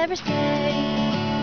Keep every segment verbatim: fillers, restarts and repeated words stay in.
never say.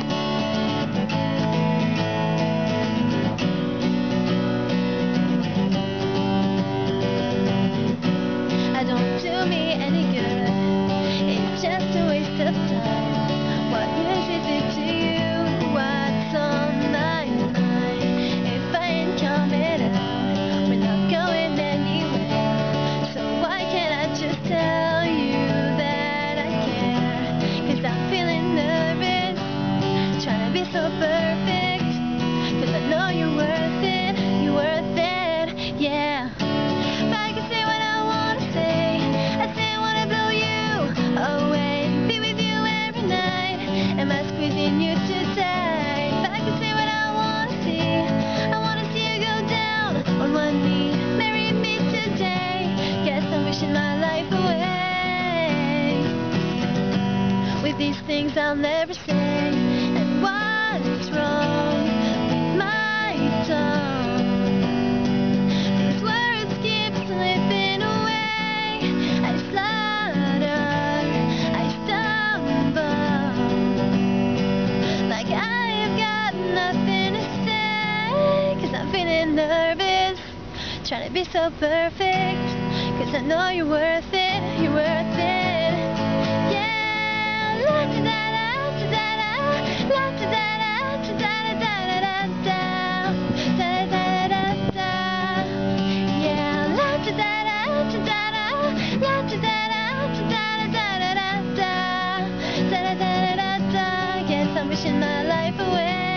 I don't do me any good. It's just a waste of time. What use is it to you? What's on my mind? If I ain't coming out, we're not going anywhere. So why can't I just tell you that I care? Cause I'm feeling nervous, trying to be so perfect. Cause I know you're worth it, you're worth it, yeah. If I could say what I wanna say, I say I wanna blow you away, be with you every night. Am I squeezing you too tight? If I could say what I wanna see, I wanna see you go down on one knee, marry me today. Guess I'm wishing my life away. With these things I'll never say. And what's wrong with my tongue? These words keep slipping away. I stutter, I stumble, like I've got nothing to say. Cause I'm feeling nervous, trying to be so perfect. Cause I know you're worth it, you're worth it, yeah. La da da da da da, la da da da da da da da da da da da, yeah. La da da da da da, la da da da da da da da da da da da da. Guess I'm wishing my life away.